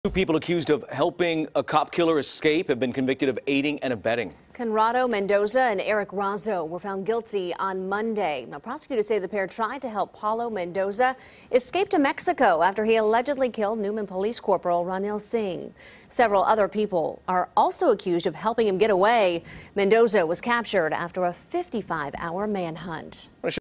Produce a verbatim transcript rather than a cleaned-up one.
Two people accused of helping a cop killer escape have been convicted of aiding and abetting. Conrado Mendoza and Eric Razzo were found guilty on Monday. Now, prosecutors say the pair tried to help Paulo Mendoza escape to Mexico after he allegedly killed Newman Police Corporal Ronil Singh. Several other people are also accused of helping him get away. Mendoza was captured after a fifty-five hour manhunt.